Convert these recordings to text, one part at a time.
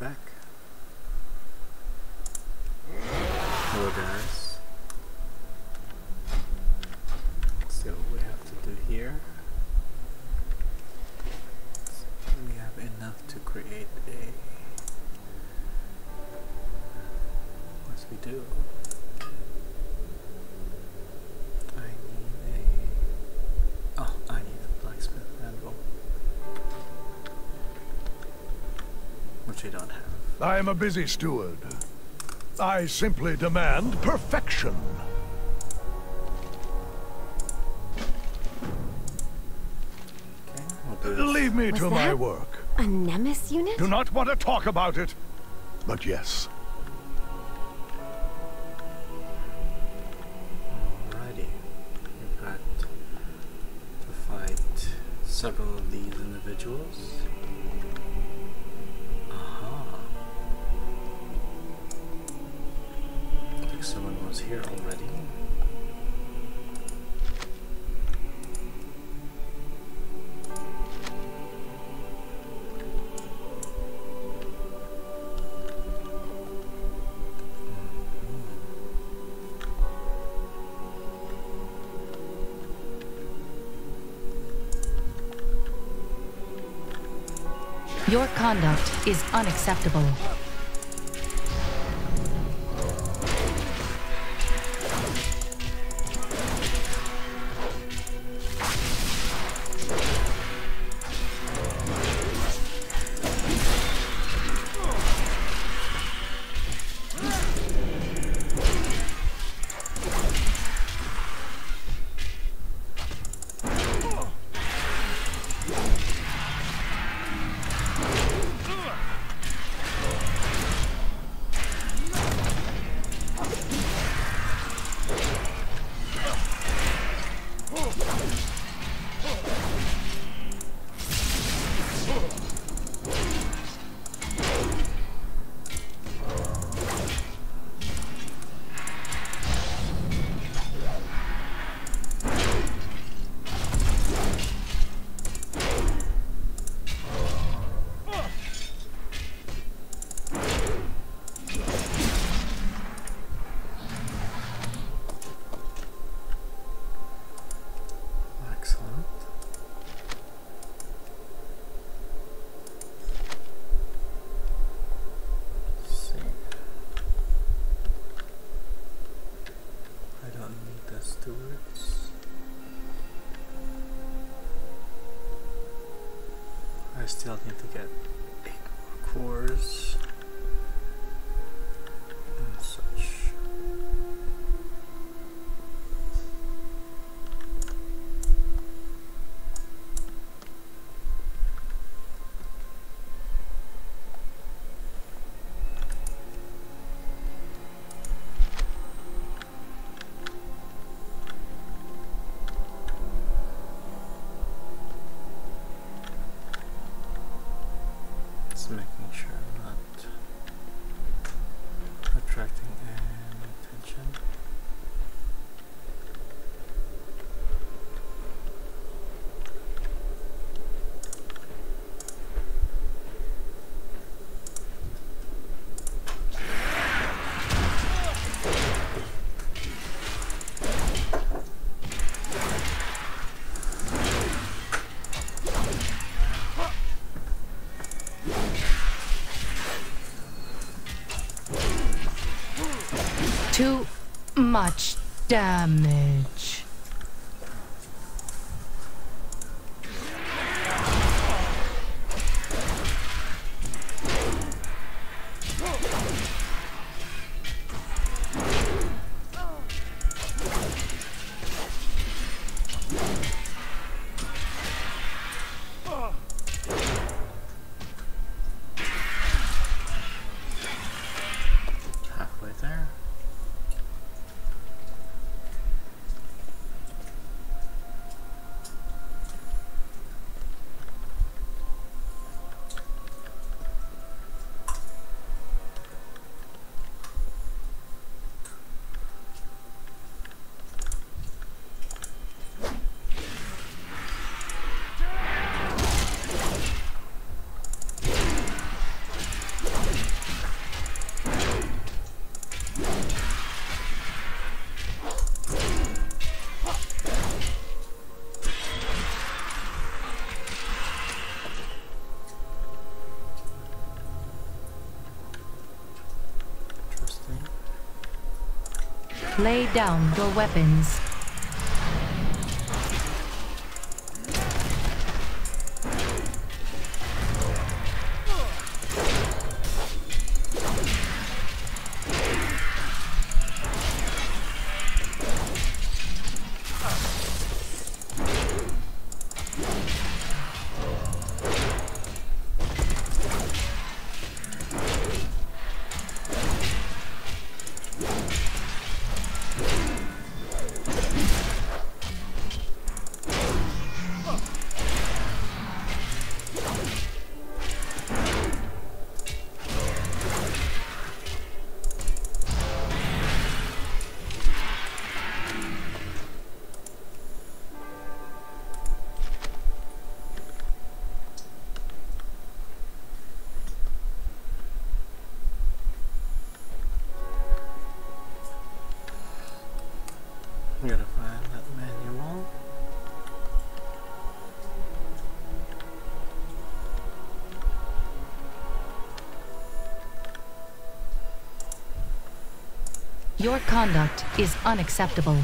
back. Hello guys. Let's see what we have to do here. So we have enough to create a... What we do? I need a blacksmith anvil. Which I don't have. I am a busy steward. I simply demand perfection. Okay, we'll do this. Leave me to my work. A Nemesis unit? Do not want to talk about it. But yes. Alrighty. We've got to fight several of these individuals. Someone was here already. Your conduct is unacceptable. I still need to get 8 more cores and such. Making sure I'm not attracting any attention. Too much damage. Halfway there. Lay down your weapons. We gotta find that manual. Your conduct is unacceptable.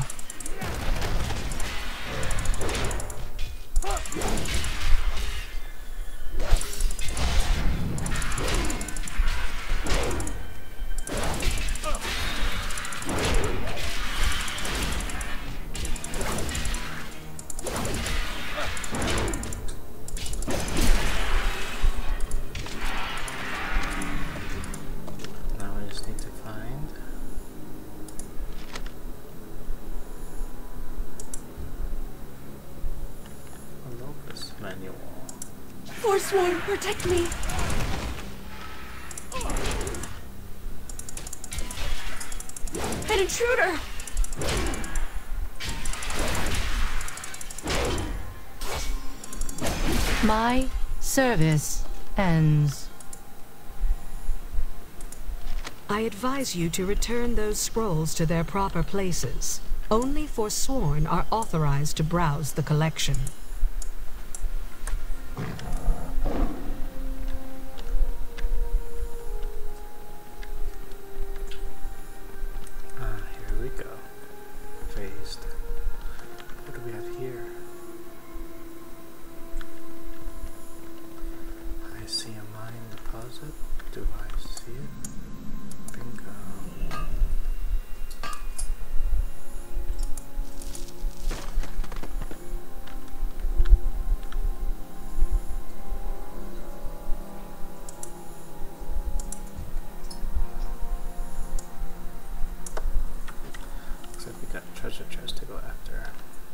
Now I just need to find a locus manual. Forsworn, protect me! An intruder! My service ends. I advise you to return those scrolls to their proper places. Only Forsworn are authorized to browse the collection. Here we go. Phased. What do we have here? I see a mine deposit. Do I see it? Bingo. Looks like we got a treasure chest to go after.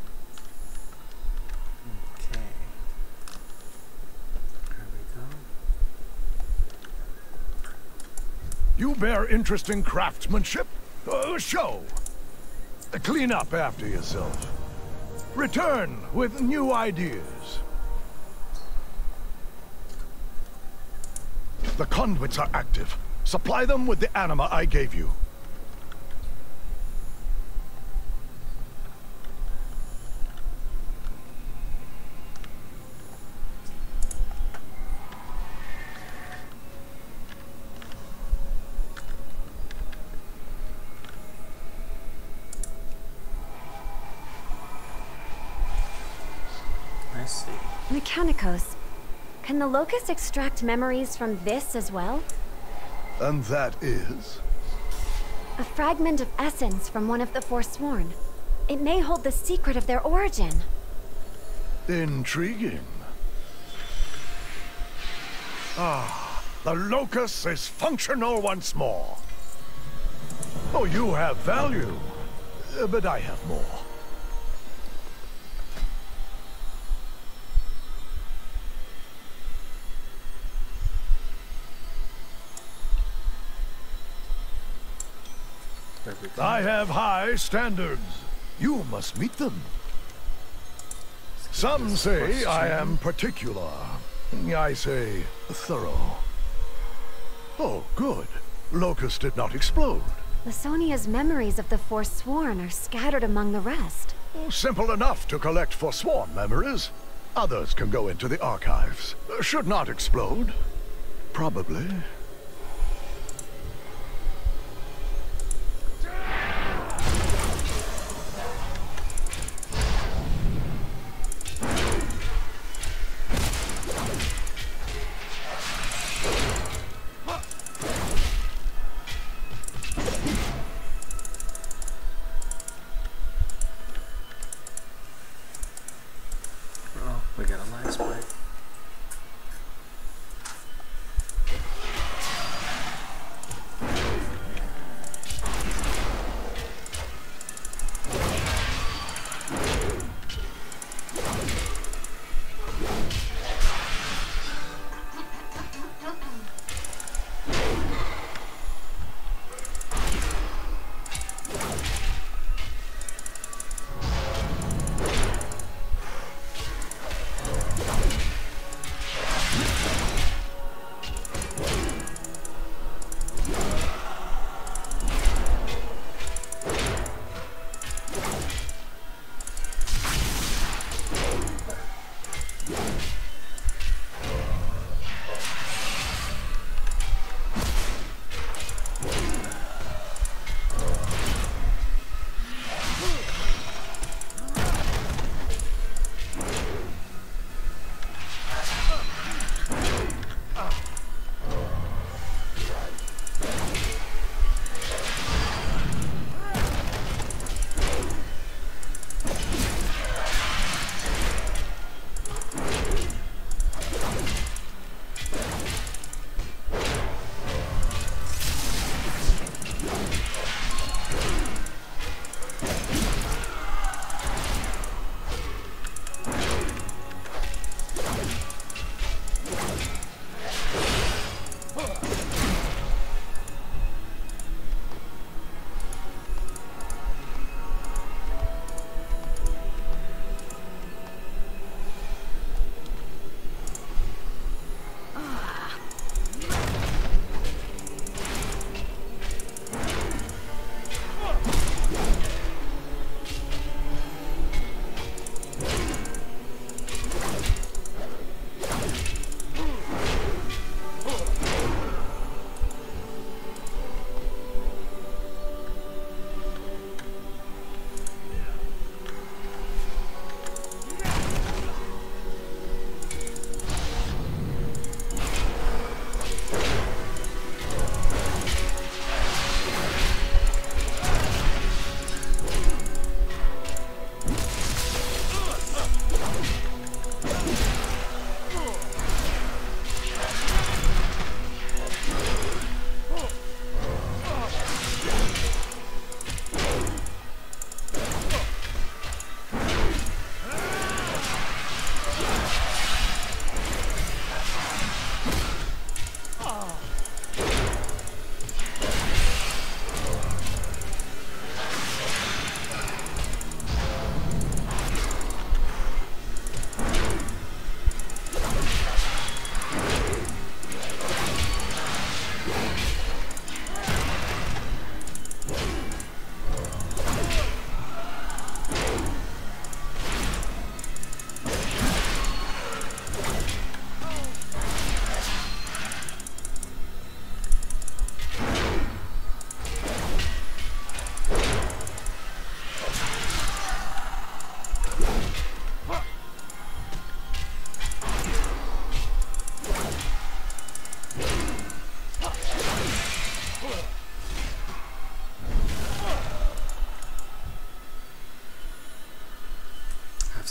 Okay. There we go. You bear interest in craftsmanship? Show. Clean up after yourself. Return with new ideas. The conduits are active. Supply them with the anima I gave you. I see. Mechanicos. Can the Locust extract memories from this as well? And that is? A fragment of essence from one of the Forsworn. It may hold the secret of their origin. Intriguing. Ah, the locus is functional once more. Oh, you have value, but I have more. I have high standards. You must meet them. Some say I am particular. I say thorough. Oh, good. Locust did not explode. Lasonia's memories of the Forsworn are scattered among the rest. Oh, simple enough to collect Forsworn memories. Others can go into the archives. Should not explode. Probably.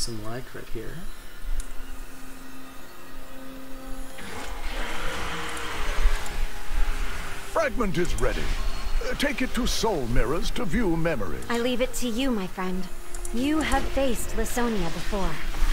some light right here. Fragment is ready. Take it to Soul Mirrors to view memories. I leave it to you, my friend. You have faced Lasonia before.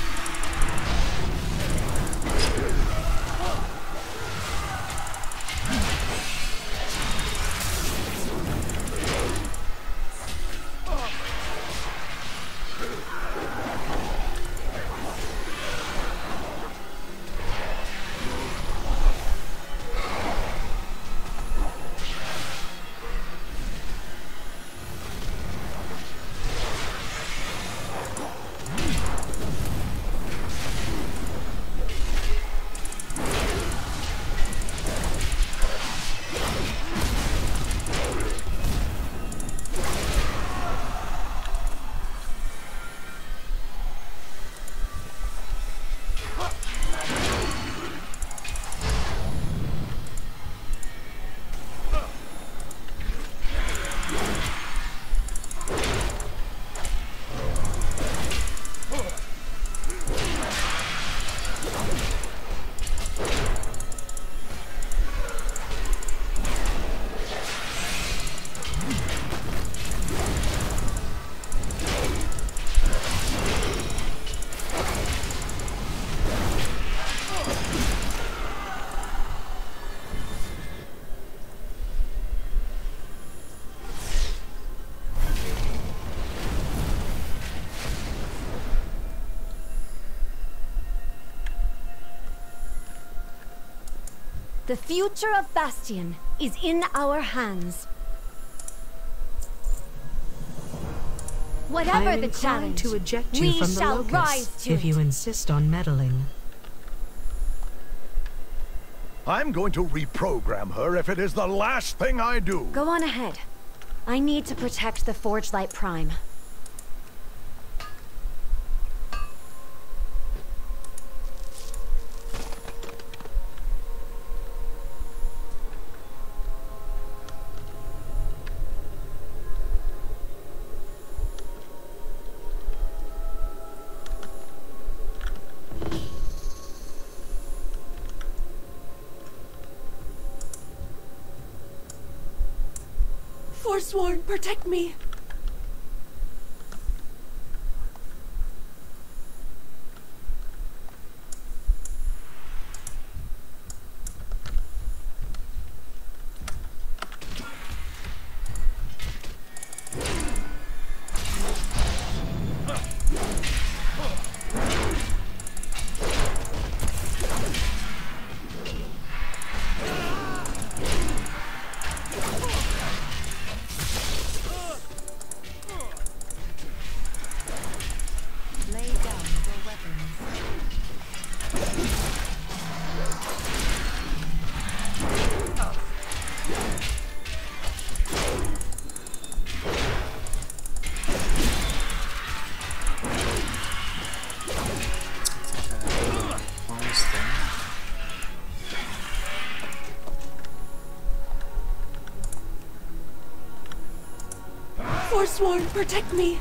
The future of Bastion is in our hands. Whatever I am the inclined challenge, to eject you we from the shall locus rise to if it. you insist on meddling. I'm going to reprogram her if it is the last thing I do. Go on ahead. I need to protect the Forge Light Prime. Forsworn, protect me! Forsworn, protect me!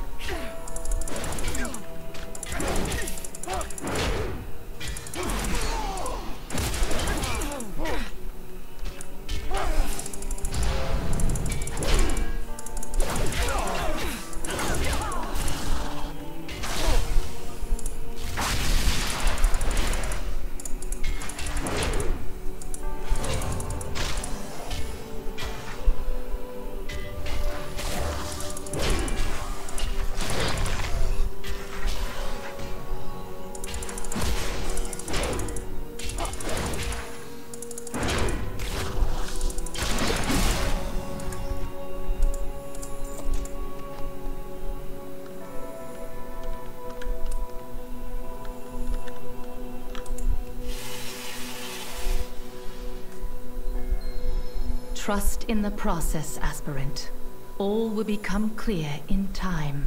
Trust in the process, aspirant. All will become clear in time.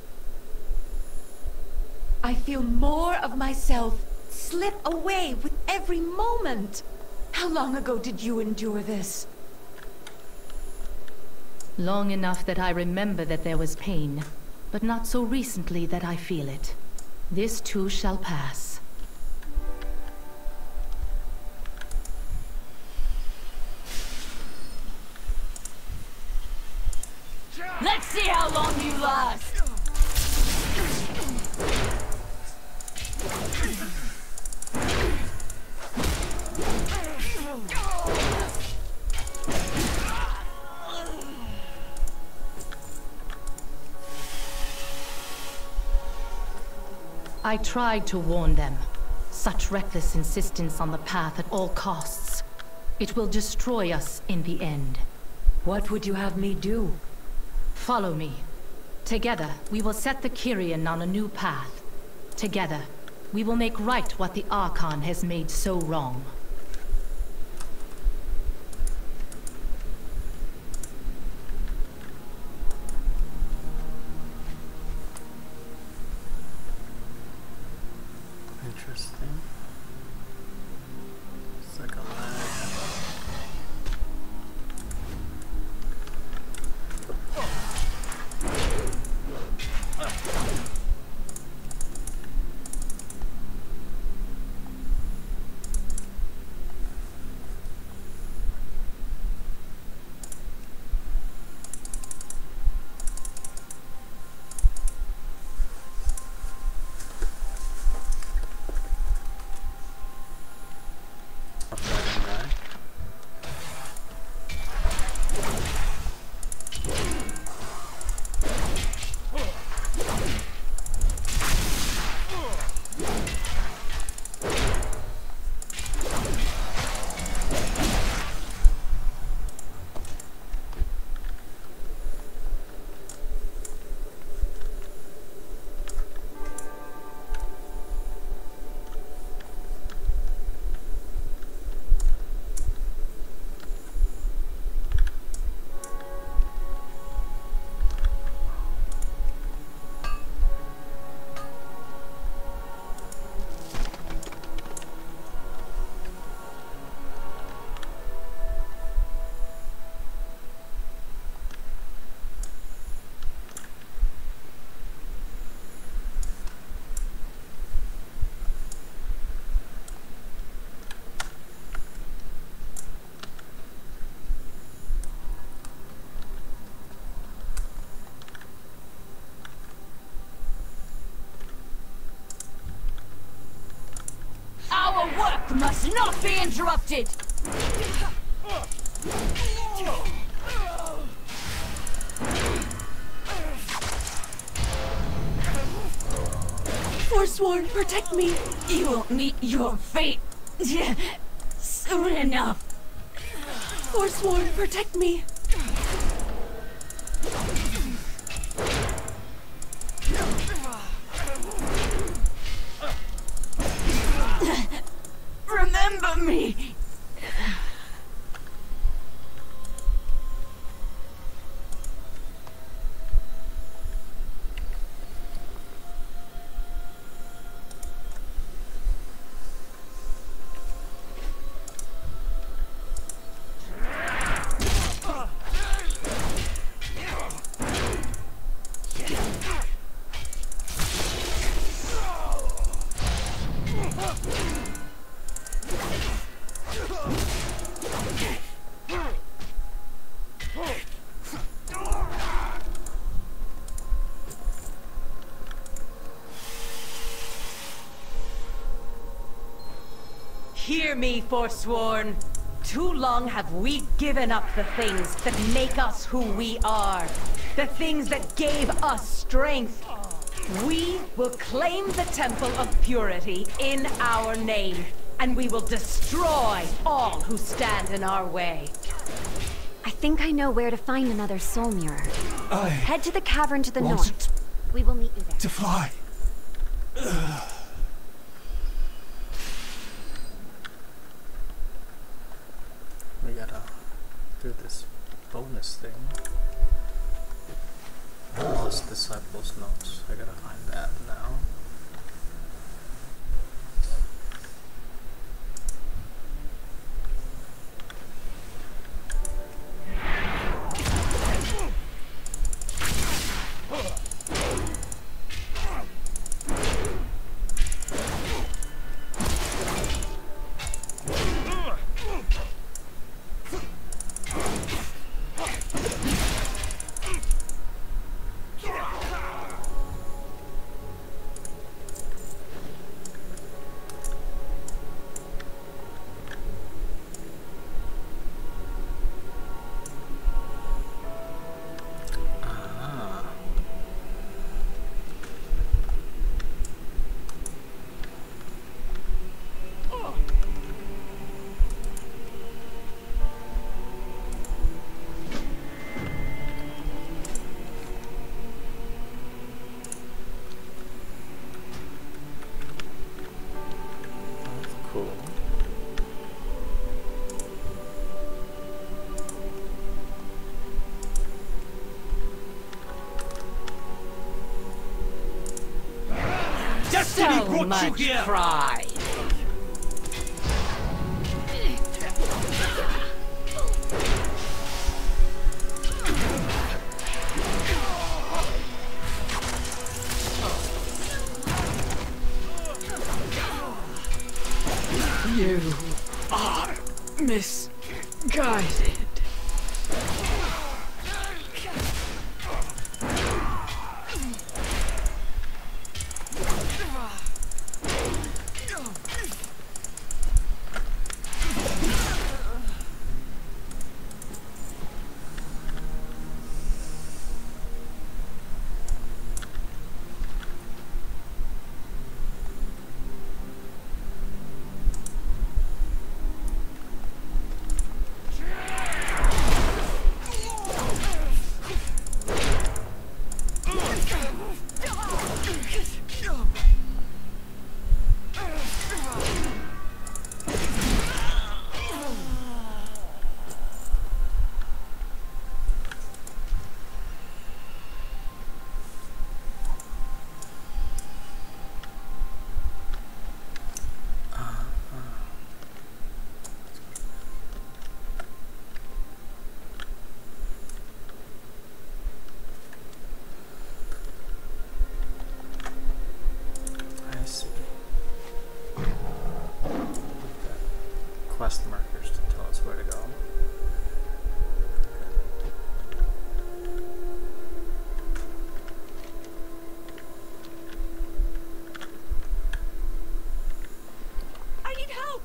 I feel more of myself slip away with every moment. How long ago did you endure this? Long enough that I remember that there was pain, but not so recently that I feel it. This too shall pass. Let's see how long you last! I tried to warn them. Such reckless insistence on the path at all costs. It will destroy us in the end. What would you have me do? Follow me. Together, we will set the Kyrian on a new path. Together, we will make right what the Archon has made so wrong. Interesting. It's like a lag. Our work must not be interrupted! Forsworn, protect me! You will meet your fate soon enough. Forsworn, protect me! Remember me! Hear me, Forsworn. Too long have we given up the things that make us who we are. The things that gave us strength. We will claim the Temple of Purity in our name, and we will destroy all who stand in our way. I think I know where to find another soul mirror. Head to the cavern to the want north. We will meet you there. to fly. We gotta do this bonus thing. Lost Disciples Notes. I gotta find that now. much pride. You are misguided. Quest markers to tell us where to go. I need help!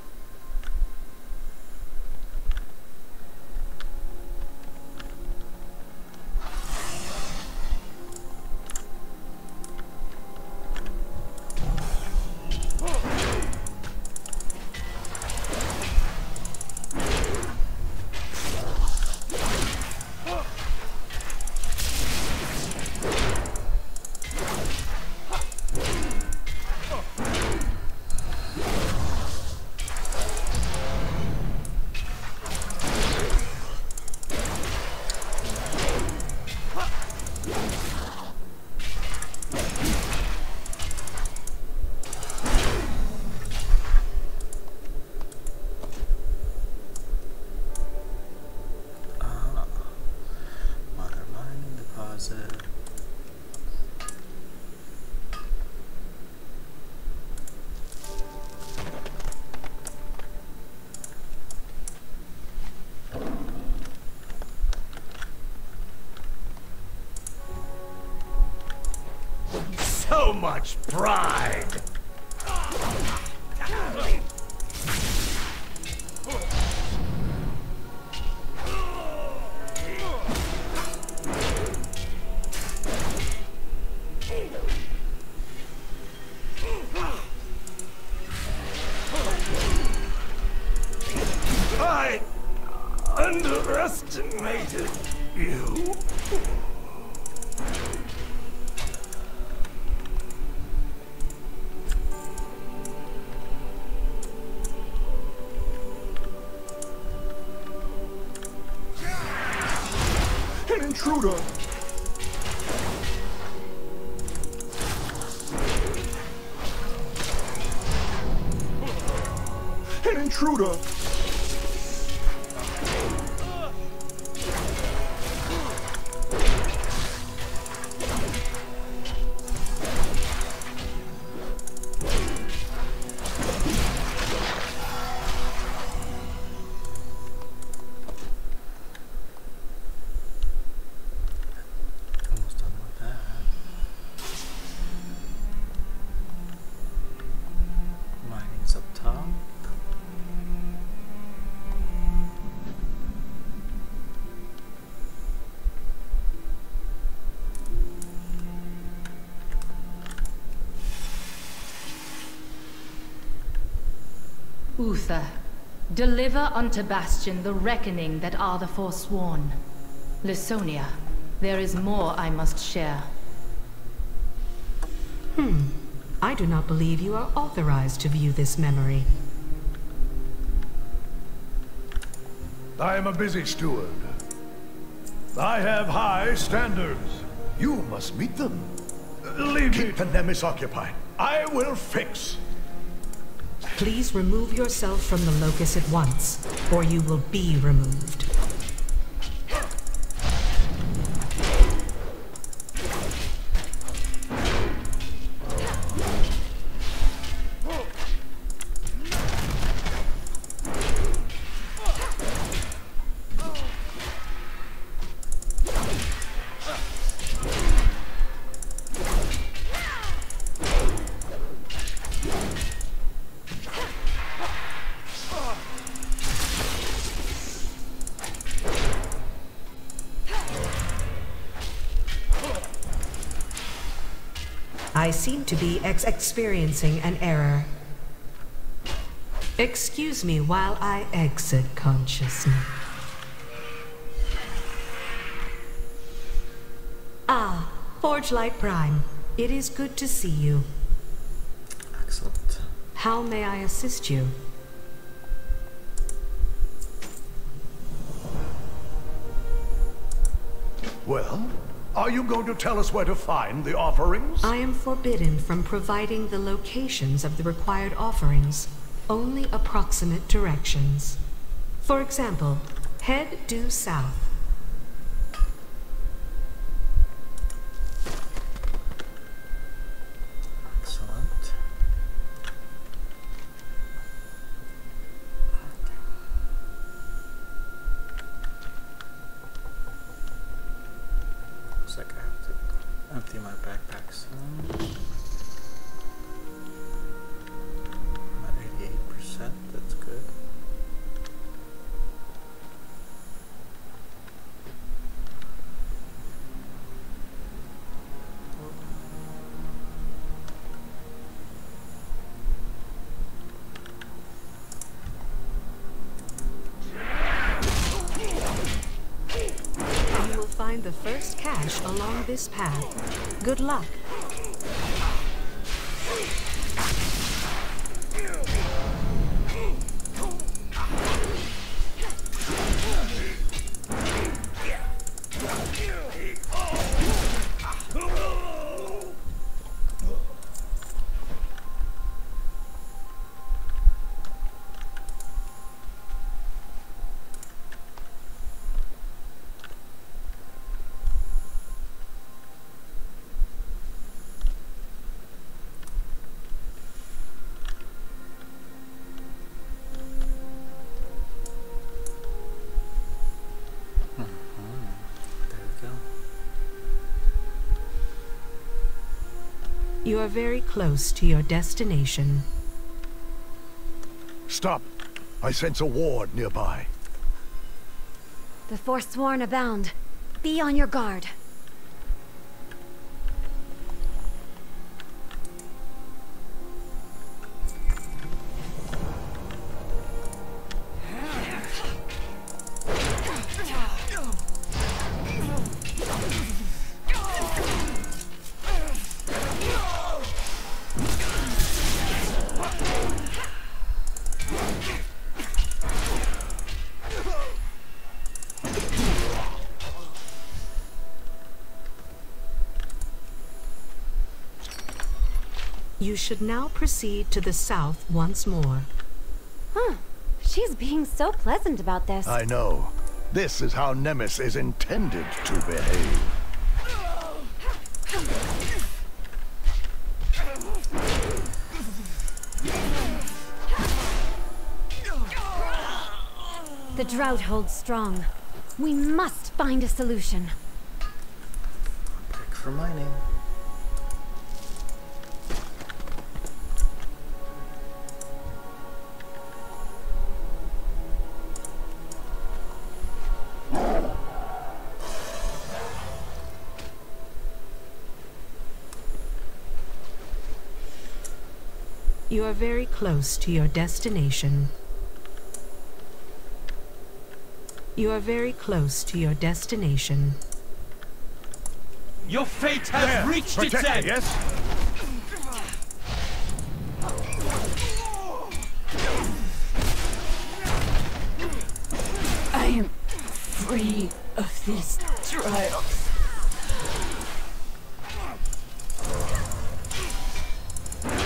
So much pride! I underestimated you. An intruder! An intruder! Almost done with that. Mining's up top. Uther, deliver unto Bastion the reckoning that are the forsworn. Lysonia, there is more I must share. I do not believe you are authorized to view this memory. I am a busy steward. I have high standards. You must meet them. Leave me. Keep the Nemesis occupied. I will fix. Please remove yourself from the locus at once, or you will be removed. I seem to be experiencing an error. Excuse me while I exit consciousness. Ah, Forgelight Prime. It is good to see you. Excellent. How may I assist you? Well, are you going to tell us where to find the offerings? I am forbidden from providing the locations of the required offerings, only approximate directions. For example, head due south. Excellent. Looks like I have to empty my backpack soon. I'm at 88%, that's good. You will find the first cache along this path. Good luck. You are very close to your destination. Stop. I sense a ward nearby. The Forsworn abound. Be on your guard. You should now proceed to the south once more. Huh. She's being so pleasant about this. I know. This is how Nemesis is intended to behave. The drought holds strong. We must find a solution. Pick for mining. You are very close to your destination. You are very close to your destination. Your fate has reached its end! Yes? I am free of these trials.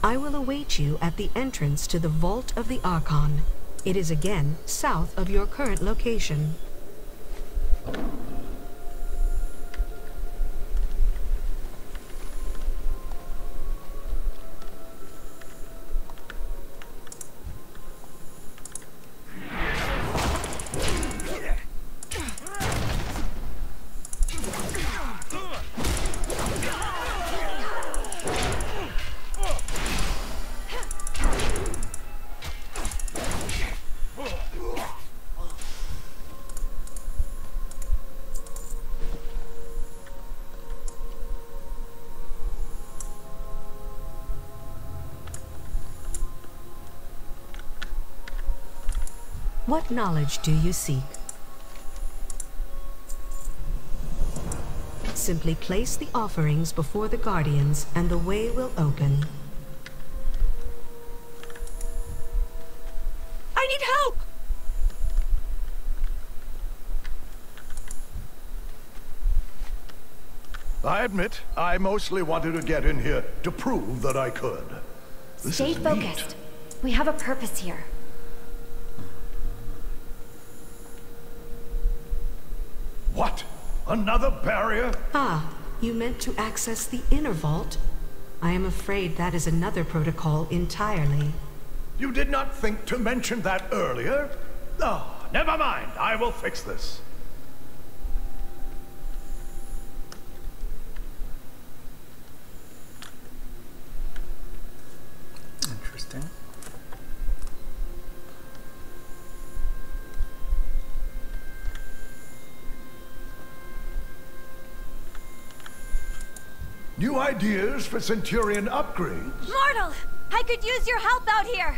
I will await you at the entrance to the Vault of the Archon. It is again south of your current location. What knowledge do you seek? Simply place the offerings before the Guardians and the way will open. I need help! I admit, I mostly wanted to get in here to prove that I could. This Stay is neat. focused. We have a purpose here. What? Another barrier? Ah, you meant to access the inner vault? I am afraid that is another protocol entirely. You did not think to mention that earlier? Oh, never mind. I will fix this. Interesting. New ideas for Centurion upgrades? Mortal! I could use your help out here!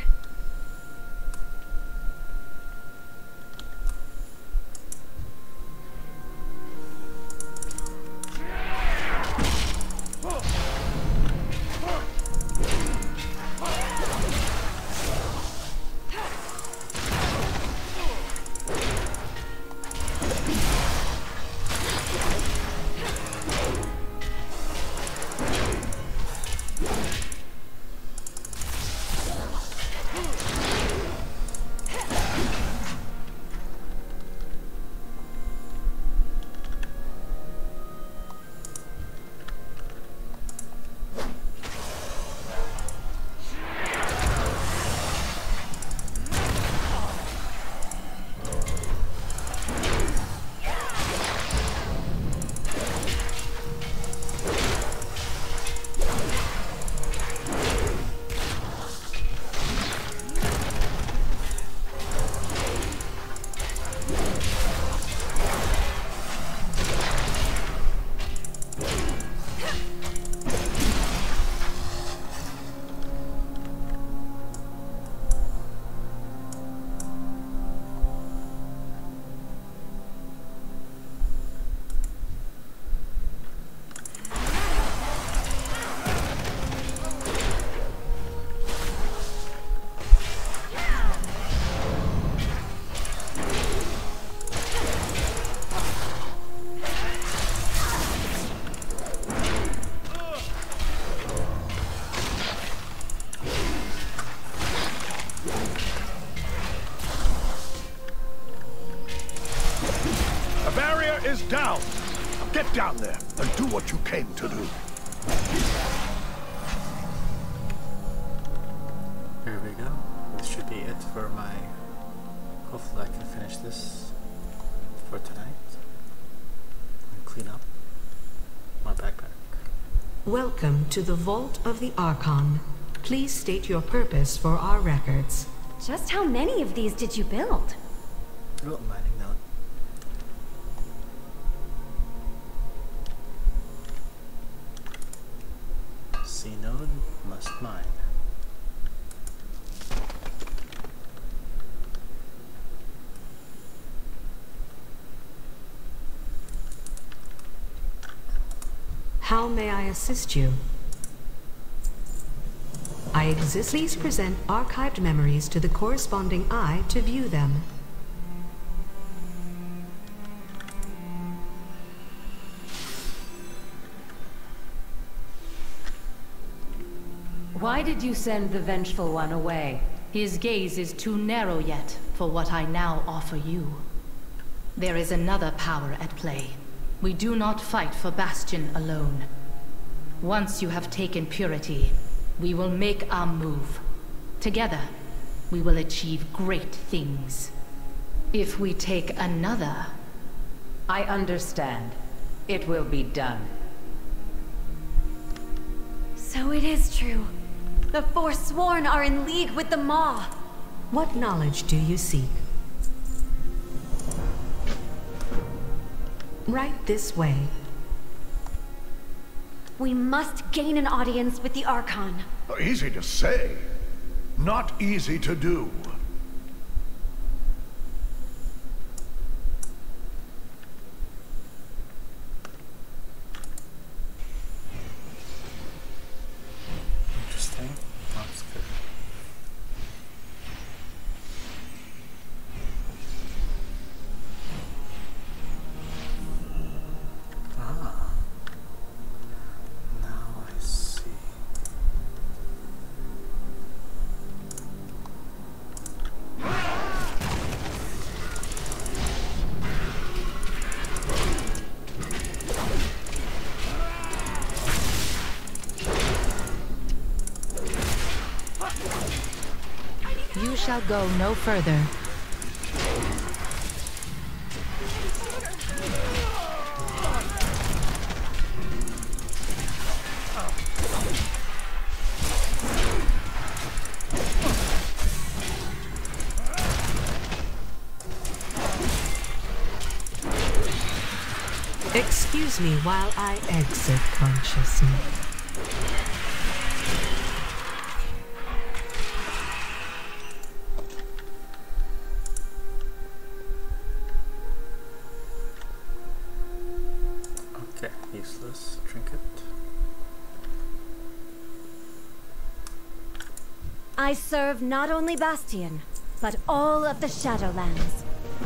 Is down. Get down there and do what you came to do. Here we go. This should be it for my... Hopefully I can finish this for tonight. And clean up my backpack. Welcome to the Vault of the Archon. Please state your purpose for our records. Just how many of these did you build? Oh, mining node. C node must mine. How may I assist you? I exist. Please present archived memories to the corresponding eye to view them. Why did you send the Vengeful One away? His gaze is too narrow yet for what I now offer you. There is another power at play. We do not fight for Bastion alone. Once you have taken purity, we will make our move. Together, we will achieve great things. If we take another... I understand. It will be done. So it is true. The Forsworn are in league with the Maw. What knowledge do you seek? Right this way. We must gain an audience with the Archon. Easy to say, not easy to do. Interesting. That's good. Ah. Now I see. You shall go no further. Excuse me while I exit consciousness. Okay, useless trinket. I serve not only Bastion, but all of the Shadowlands.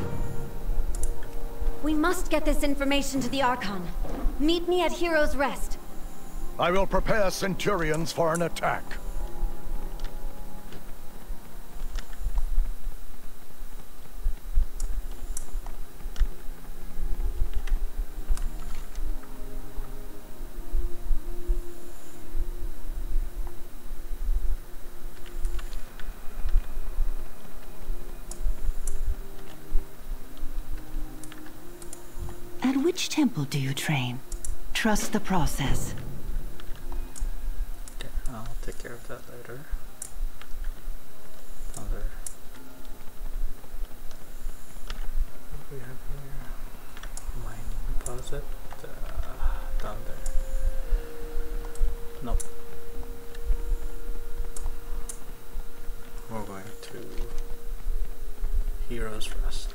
We must get this information to the Archon. Meet me at Hero's Rest. I will prepare Centurions for an attack. At which temple do you train? Trust the process. Okay, I'll take care of that later. Other. What do we have here? Mine deposit. Down there. Nope. We're going to Hero's Rest.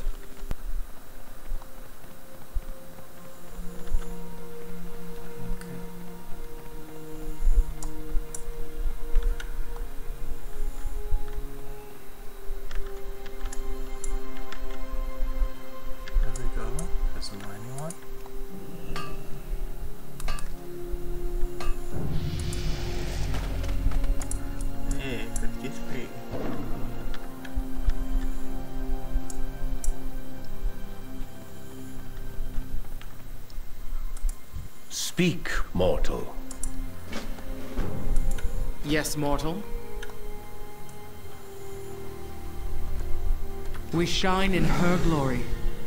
Speak, mortal. Yes, mortal. We shine in her glory.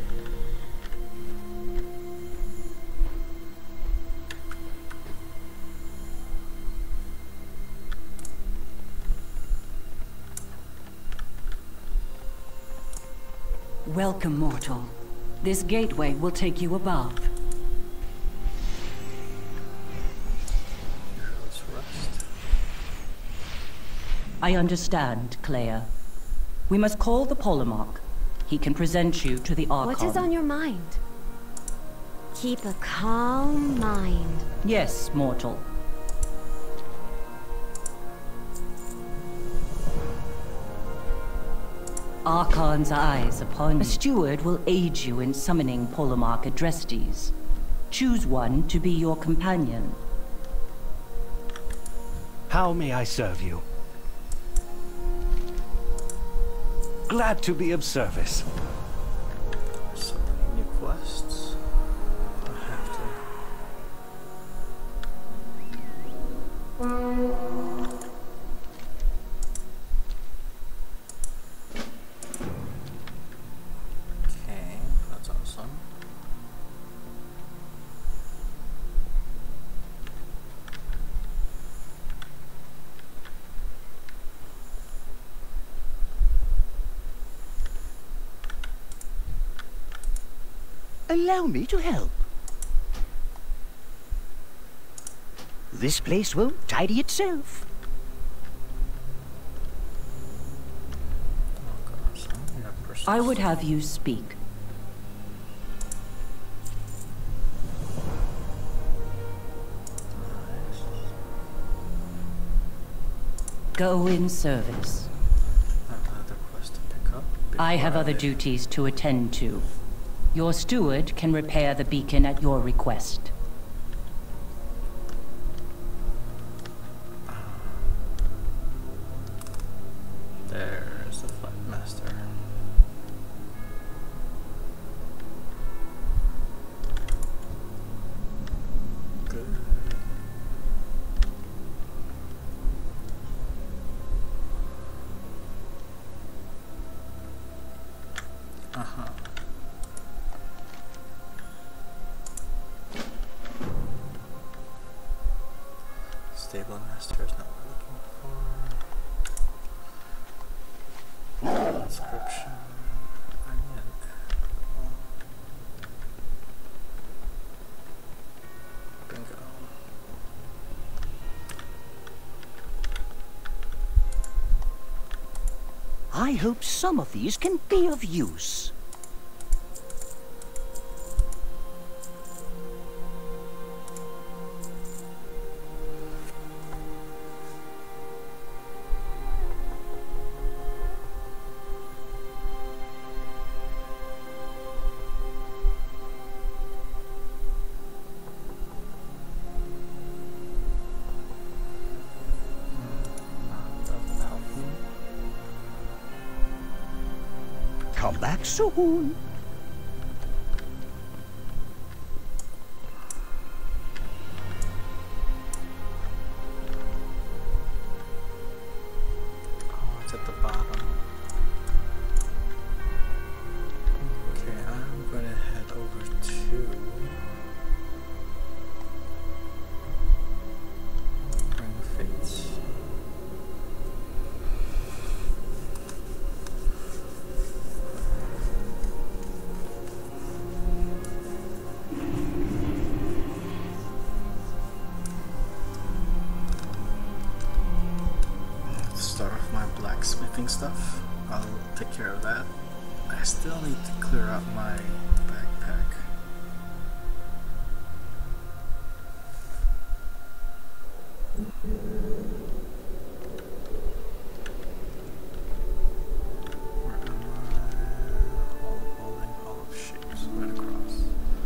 Welcome, mortal. This gateway will take you above. I understand, Clea. We must call the Polemarch. He can present you to the Archon. What is on your mind? Keep a calm mind. Yes, mortal. Archon's eyes upon you. A steward will aid you in summoning Polemarch Adrestes. Choose one to be your companion. How may I serve you? Glad to be of service. So many new quests. I have to. Okay, that's awesome. Allow me to help. This place won't tidy itself. I would have you speak. Go in service. I have other duties to attend to. Your steward can repair the beacon at your request. There's the flight master. Good. Stable master is not what we're looking for. Inscription. Bingo. I hope some of these can be of use. Come back soon. Oh, it's at the bottom. Okay, I'm gonna head over to Ring of Fates. Start off my blacksmithing stuff. I'll take care of that. I still need to clear out my backpack. Where am I? Hall of Shapes, right across.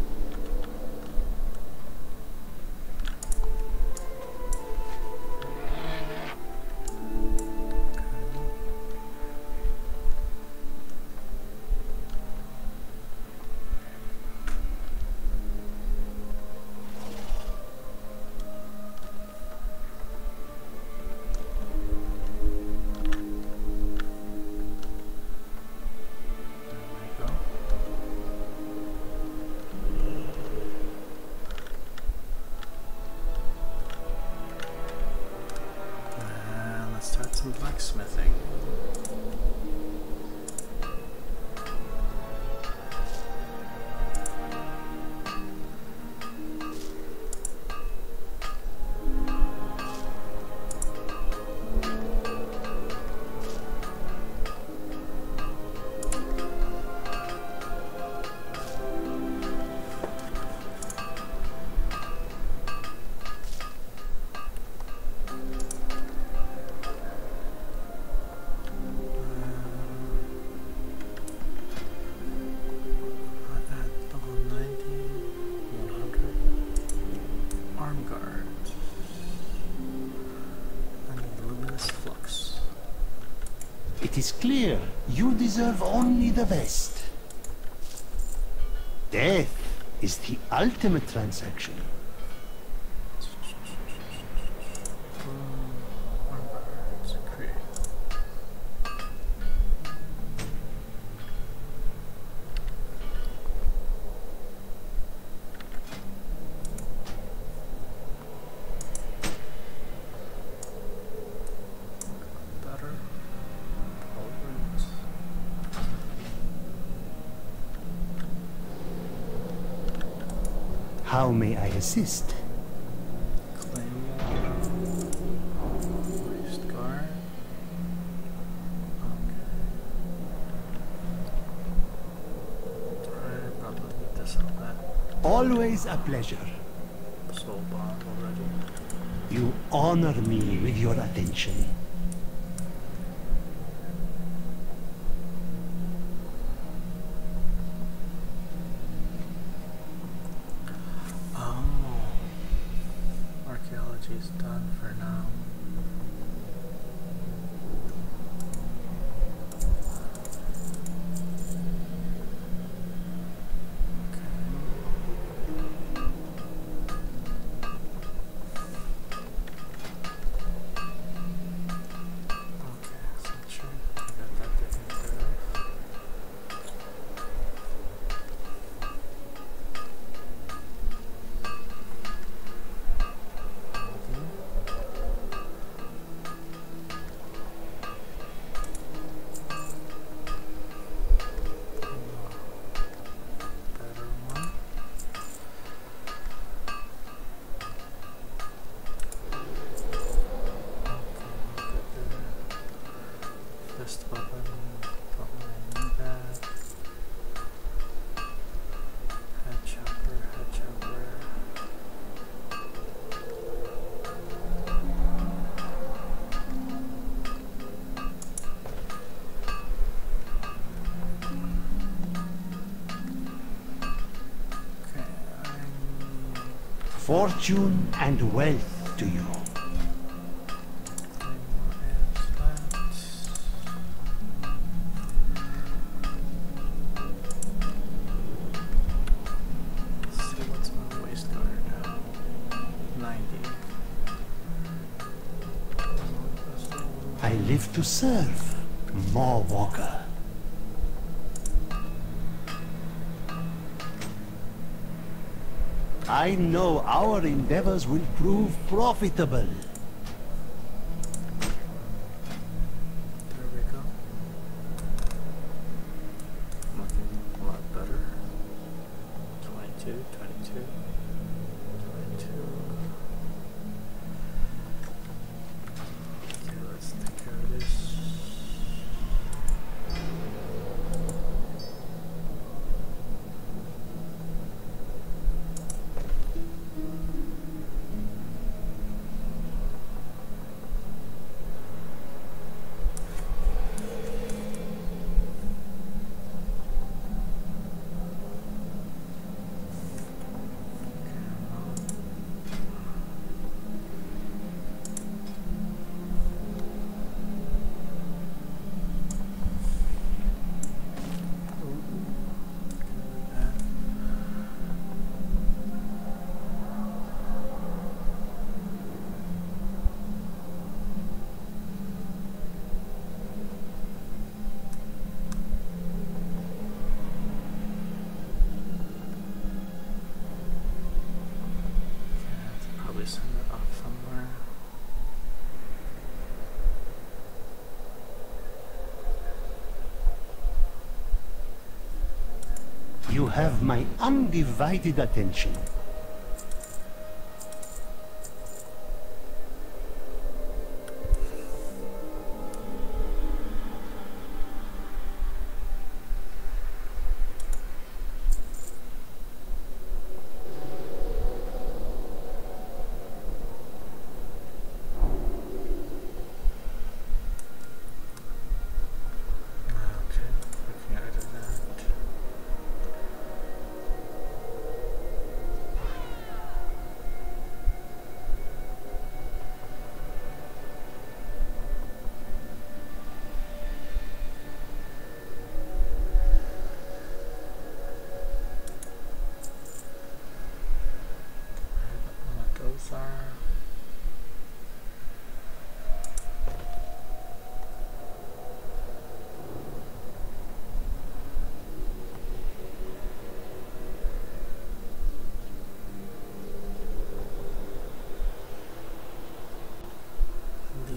Some blacksmithing. It is clear you deserve only the best. Death is the ultimate transaction. How may I assist? Always a pleasure. Soul bomb already. You honor me with your attention. Archaeology's done for now. Fortune and wealth to you. See what's my waist guard now. 90. I live to serve, Maw Walker. I know our endeavors will prove profitable. There we go. Looking a lot better. 22, 22, 22. Okay, let's take care of this. Send it off somewhere. You have my undivided attention.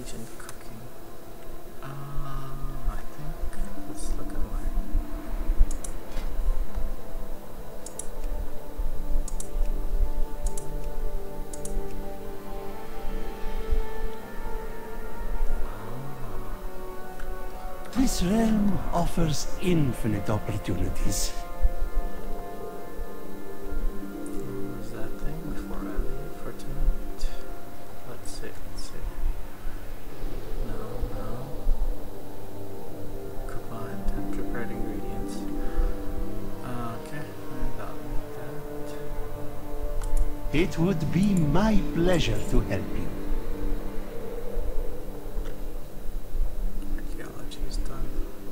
Legion cooking. I think let's look at my. This realm offers infinite opportunities. What was that thing before I leave for tonight? Let's see. No. Combine and prepared ingredients. Okay, I don't need that. It would be my pleasure to help you. Archaeology is done.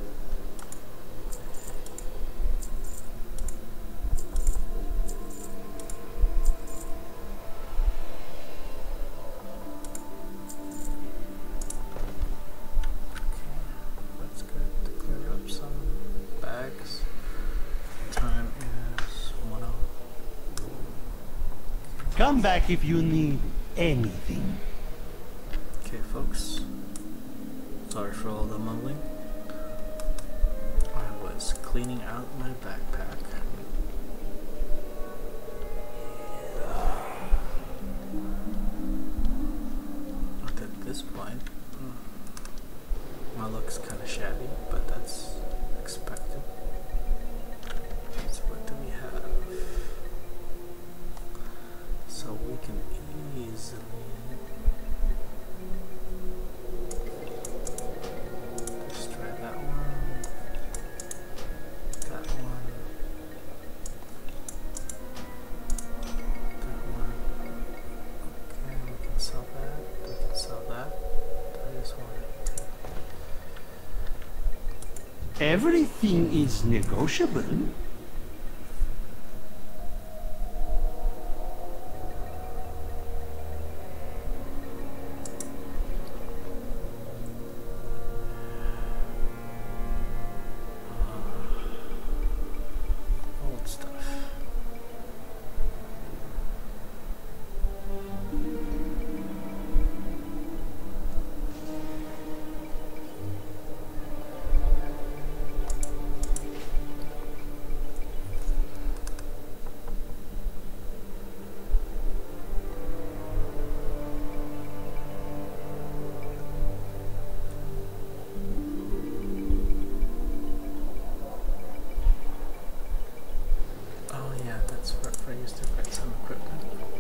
That's good to clear up some bags. Time is 1:00. Come back if you need anything. Okay, folks. Sorry for all the mumbling. I was cleaning out my backpack. At this point, my look's kind of shabby, but that's expected. So what do we have? So we can easily just try that one, that one, that one. Okay, we can sell that, we can sell that. I just wanted to. Everything is negotiable. Old stuff. Oh yeah, that's for I used to get some equipment.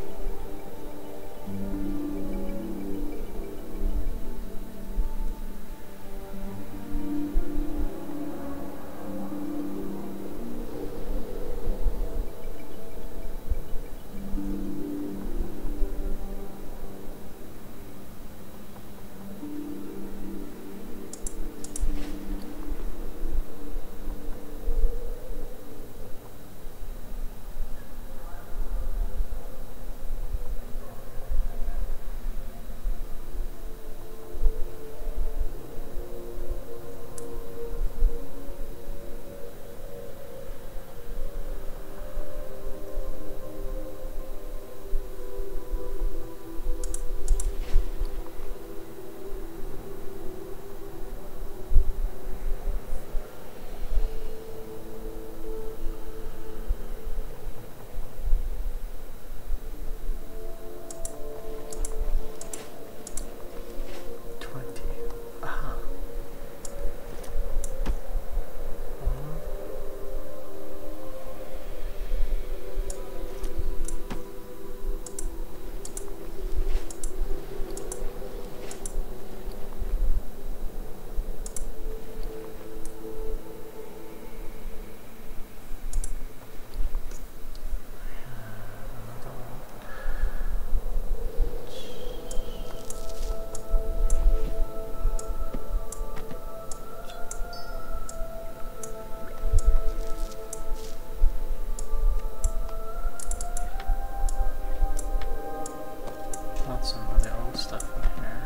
Some of the old stuff in here.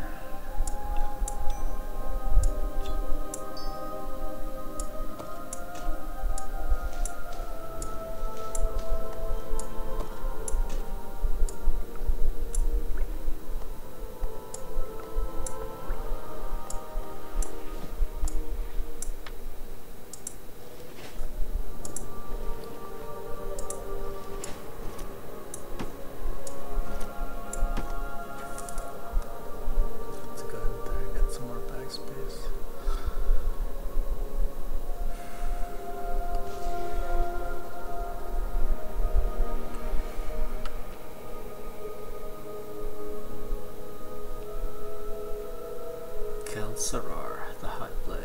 Kelsarar, the Hot Blade.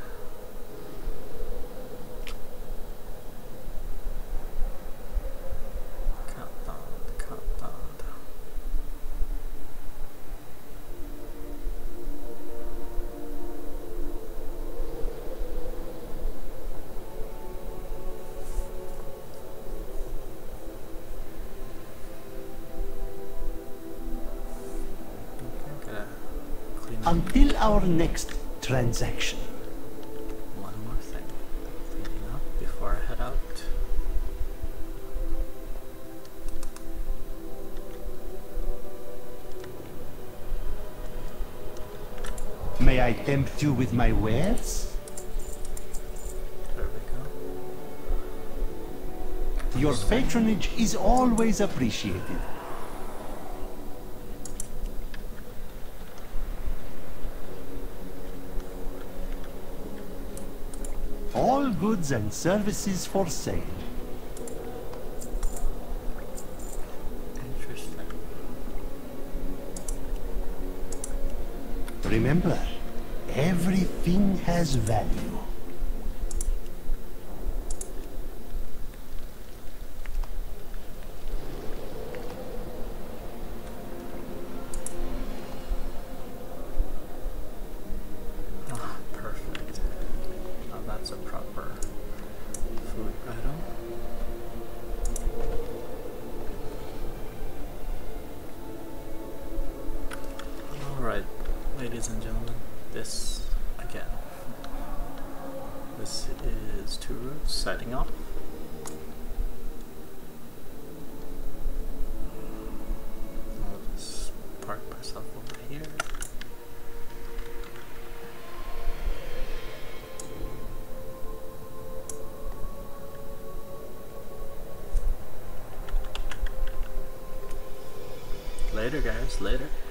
Until our next transaction. One more thing. Cleaning up before I head out. May I tempt you with my wares? There we go. Your patronage is always appreciated. All goods and services for sale. Interesting. Remember, everything has value. Perfect. Now that's a proper food item. Alright, ladies and gentlemen, this again. This is Two Roots signing off. I'll just park myself over here. Later, guys, later.